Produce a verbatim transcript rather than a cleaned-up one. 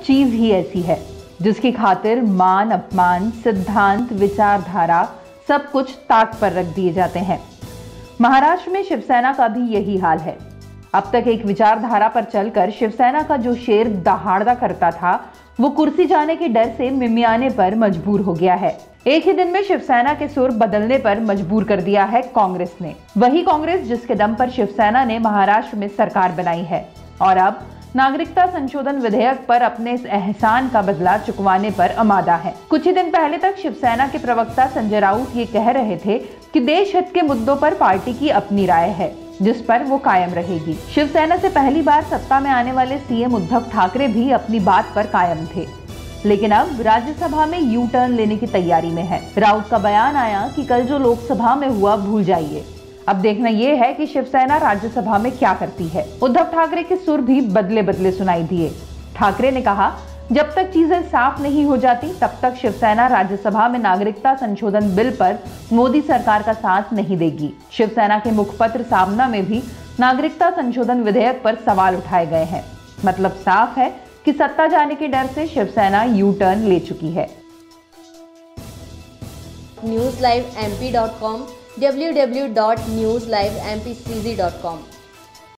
चीज ही ऐसी है जिसकी खातिर मान अपमान, सिद्धांत, विचारधारा सब कुछ ताक पर रख दिए जाते हैं। महाराष्ट्र में शिवसेना का भी यही हाल है। अब तक एक विचारधारा पर चलकर शिवसेना का जो शेर दहाड़ता करता था, वो कुर्सी जाने के डर से मिमियाने पर मजबूर हो गया है। एक ही दिन में शिवसेना के सुर बदलने पर मजबूर कर दिया है कांग्रेस ने। वही कांग्रेस जिसके दम पर शिवसेना ने महाराष्ट्र में सरकार बनाई है और अब नागरिकता संशोधन विधेयक पर अपने इस एहसान का बदला चुकवाने पर आमादा है। कुछ ही दिन पहले तक शिवसेना के प्रवक्ता संजय राउत ये कह रहे थे कि देश हित के मुद्दों पर पार्टी की अपनी राय है जिस पर वो कायम रहेगी। शिवसेना से पहली बार सत्ता में आने वाले सीएम उद्धव ठाकरे भी अपनी बात पर कायम थे, लेकिन अब राज्यसभा में यू टर्न लेने की तैयारी में है। राउत का बयान आया कि कल जो लोकसभा में हुआ भूल जाइए, अब देखना यह है कि शिवसेना राज्यसभा में क्या करती है। उद्धव ठाकरे के सुर भी बदले बदले सुनाई दिए। ठाकरे ने कहा, जब तक चीजें साफ नहीं हो जाती तब तक शिवसेना राज्यसभा में नागरिकता संशोधन बिल पर मोदी सरकार का साथ नहीं देगी। शिवसेना के मुखपत्र सामना में भी नागरिकता संशोधन विधेयक पर सवाल उठाए गए हैं। मतलब साफ है कि सत्ता जाने के डर से शिवसेना यू टर्न ले चुकी है। News live M P dot com, W W W dot news live M P C G dot com